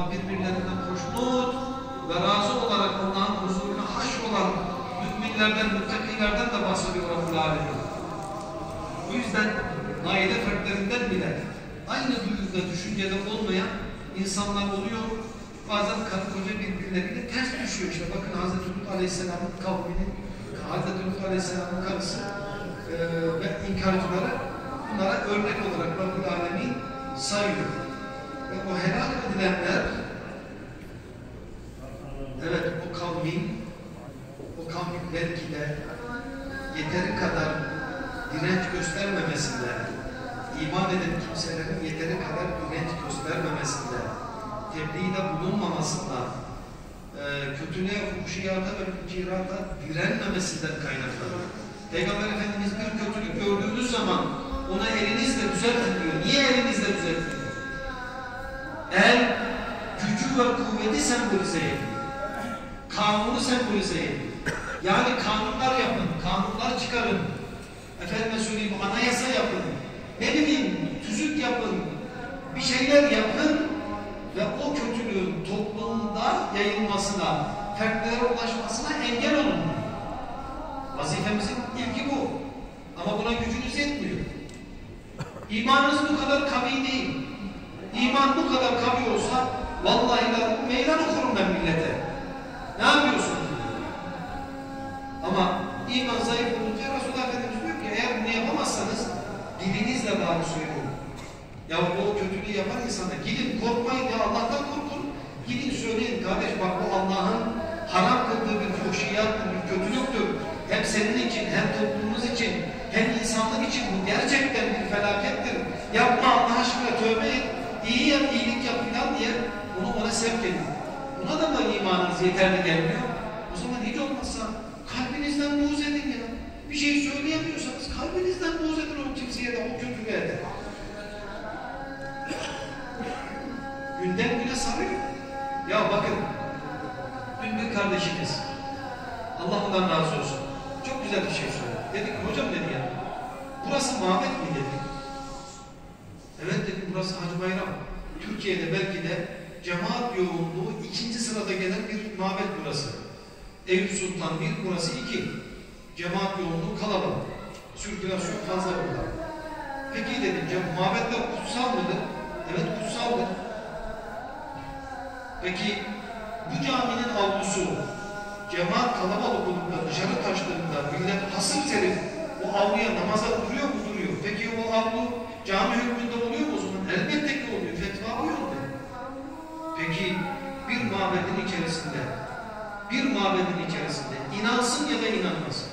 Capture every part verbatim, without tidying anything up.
Ama birbirlerinden hoşnut ve razı olarak Allah'ın huzuruna haş olan müminlerden, muttakilerden de bahsediyor Rabbul Alemin. Bu yüzden aile fertlerinden bile aynı duyguda, düşüncede olmayan insanlar oluyor. Bazen karı koca birbirleriyle ters düşüyor. İşte bakın Hazreti Lut Aleyhisselam'ın kavminin, Hazreti Lut Aleyhisselam'ın karısı e, ve inkarcıları bunlara örnek olarak Rabbul Alemin sayıyor. Ve o helak edilenler, evet o kavmin, o kavmin belki de yeteri kadar direnç göstermemesinde, iman eden kimselerin yeteri kadar direnç göstermemesinde, tebliğde bulunmamasında, e, kötülüğe, fuhşiyata ve mücirata direnmemesinden kaynaklanır. Peygamber Efendimiz bir kötülük gördüğünüz zaman ona elinizle düzeltin diyor. Niye elinizle düzeltin? El, gücü ve kuvveti sembolize ediyor. Kanunu sembolize ediyor. Yani kanunlar yapın, kanunlar çıkarın. Efendime söyleyeyim, anayasa yapın. Ne bileyim, tüzük yapın. Bir şeyler yapın ve o kötülüğün toplumda yayılmasına, fertlere ulaşmasına engel olun. Vazifemizin ilki bu. Ama buna gücünüz yetmiyor. İmanınız bu kadar kavi değil. İman bu kadar kavi olsa vallahi la meydan okurum ben millete. Ne yapıyorsun? Ama iman zayıf olunca Resulullah Efendimiz diyor ki eğer bunu yapamazsanız dilinizle bari söyleyin. Ya o kötülüğü yapan insana gidin korkmayın ya Allah'tan korkun. Gidin söyleyin kardeş bak bu Allah'ın haram kıldığı bir fuhşiyattır, bir kötülüktür. Hem senin için hem toplumumuz için hem insanlık için bu gerçekten bir felakettir. Yapma Allah aşkına tövbe et. İyi yap, iyilik yap filan diye bunu ona sevk edin. Buna da mı imanınız yeterli gelmiyor? O zaman hiç olmazsa kalbinizden buğz edin ya. Bir şey söyleyemiyorsanız kalbinizden buğz edin o kimseye de, o kötülüğe de. Günden güne sarıyor. Ya bakın, dün bir kardeşimiz, Allah ondan razı olsun, çok güzel bir şey söyledi. Dedi ki, hocam dedi ya, burası mabet mi dedi. Evet dedim, burası Hacı Bayram. Türkiye'de belki de cemaat yoğunluğu ikinci sırada gelen bir mabet burası. Eyüp Sultan bir, burası iki. Cemaat yoğunluğu kalabalık. Sirkülasyon fazla burada. Peki dedim, mabetler kutsal mıdır? Evet kutsaldır. Peki bu caminin avlusu cemaat kalabalık olup da dışarı taştığında millet hasır serip o avluya namaza duruyor mu? Duruyor. Peki o avlu cami hükmünde oluyor mu o zaman? Elbette ki oluyor. Fetva bu yönde. Peki bir mabedin içerisinde bir mabedin içerisinde inansın ya da inanmasın.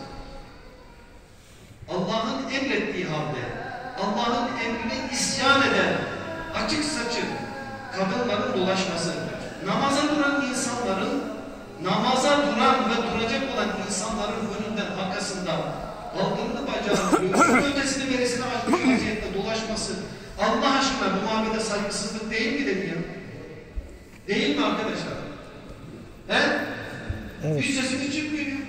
Allah'ın emrettiği halde Allah'ın emrine isyan eden açık saçık kadınların dolaşması, namaza duran insanların, namaza duran ve duracak olan insanların önünden, arkasından baldırını bacağını, göğsünün ötesini verisini açmış vaziyette dolaşması, Allah aşkına bu mabede saygısızlık değil mi dedi ya? Değil mi arkadaşlar? He? Evet. Hiç sesini çıkmıyor.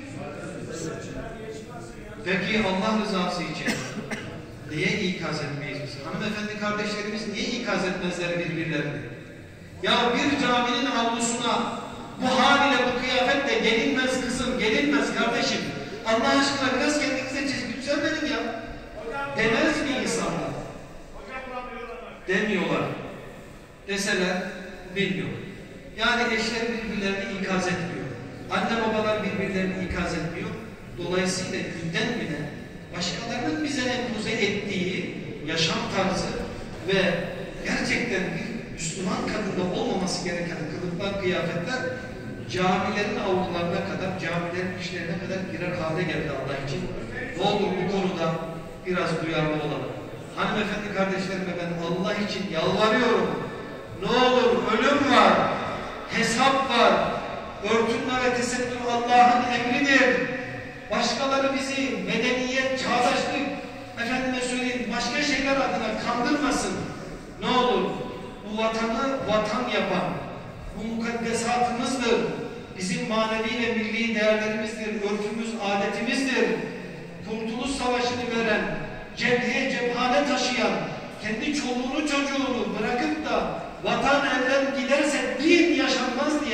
Peki Allah rızası için niye ikaz etmeyiz biz? Hanımefendi kardeşlerimiz niye ikaz etmezler birbirlerini? Ya bir caminin avlusuna bu haliyle, bu kıyafetle gelinmez kızım, gelinmez kardeşim. Allah aşkına biraz kendinize çizgi düzelmeyin ya. Demez mi insanlar? Demiyorlar. Deseler bilmiyorlar. Yani eşler birbirlerini ikaz etmiyor. Anne babalar birbirlerini ikaz etmiyor. Dolayısıyla günden güne başkalarının bize empoze ettiği yaşam tarzı ve gerçekten bir Müslüman kadında olmaması gereken kılıklar, kıyafetler camilerin avlularına kadar, camilerin işlerine kadar girer hale geldi Allah için. Ne olur bu konuda biraz duyarlı olalım. Hanımefendi kardeşlerime ben Allah için yalvarıyorum. Ne olur ölüm var, hesap var, örtünme ve tesettür Allah'ın emridir. Başkaları bizi medeniyet, çağdaşlık, efendime söyleyeyim başka şeyler adına kandırmasın. Ne olur bu vatanı vatan yapan, bu mukaddesatımızdır, bizim manevi ve milli değerlerimizdir, örfümüz, adetimizdir. Kurtuluş Savaşı'nı veren, cepheye cephane taşıyan, kendi çoluğunu çocuğunu bırakıp da vatan elden giderse bir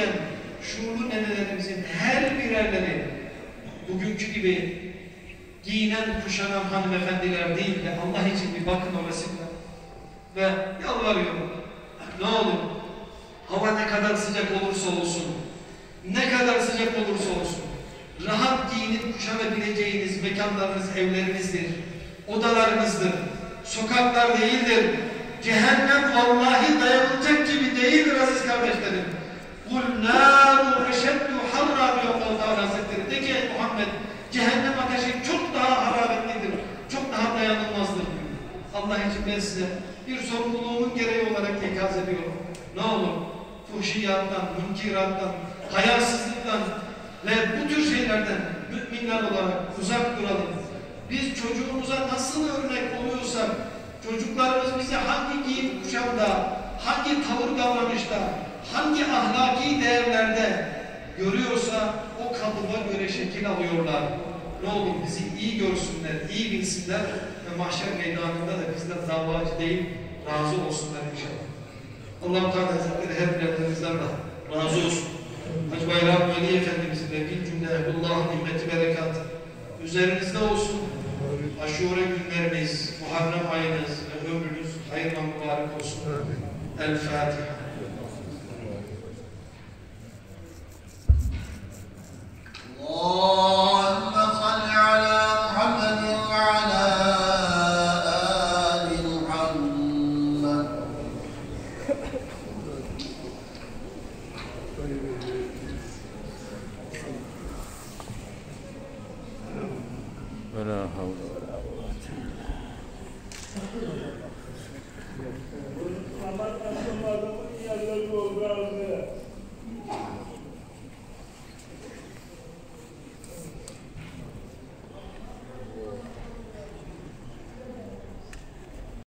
yaşayan şuurlu nenelerimizin her birerleri bugünkü gibi giyinen, kuşanan hanımefendiler değil de Allah için bir bakın o resimler. Ve yalvarıyorum, ne olur, hava ne kadar sıcak olursa olsun, ne kadar sıcak olursa olsun, rahat giyinip kuşanabileceğiniz mekanlarınız evlerinizdir, odalarınızdır, sokaklar değildir. Cehennem vallahi dayanılacak gibi değildir aziz kardeşlerim. قُلْ نَارُ اَشَدُّ حَرَّا diyor Allah Hazretleri. De ki Muhammed, cehennem ateşi çok daha hararetlidir, çok daha dayanılmazdır. Allah için ben size bir sorumluluğumun gereği olarak ikaz ediyorum. Ne olur fuhşiyattan, münkirattan, hayasızlıktan ve bu tür şeylerden müminler olarak uzak duralım. Biz çocuğumuza nasıl örnek oluyorsak, çocuklarımız bizi hangi giyim kuşamda, hangi tavır davranışta, hangi ahlaki değerlerde görüyorsa o kalıba göre şekil alıyorlar. Ne olur bizi iyi görsünler, iyi bilsinler ve mahşer meydanında da bizden davacı değil, razı olsunlar inşallah. Allah-u Teala Hazretleri her birimizden razı olsun. Hacı Bayram Veli Efendimizin ve bir cümle Allah'ın nimeti berekat üzerinizde olsun. Aşure günleriniz, Muharrem ayınız ve ömrünüz hayırla mübarek olsun. El Fatiha. اللهم صل على محمد وعلى آل محمد ولا حول ولا قوة.